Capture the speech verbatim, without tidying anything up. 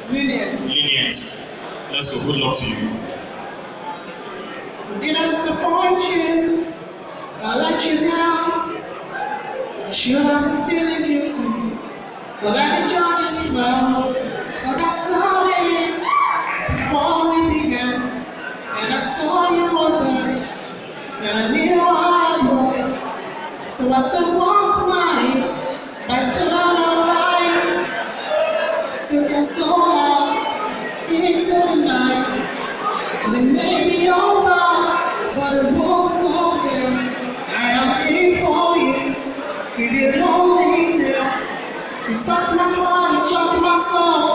Lenient. Lenient. Let's go. Good luck to you. Did I disappoint you? I let you down. I should have been feeling guilty. But let the judges flow. Cause I saw it before we began. And I saw you were there. And I knew I would. So I took one tonight. I turned on light. Took your soul out into the night. And it made me over. But it was not there. I am here for you. If you don't leave there. You took my heart, you took my soul.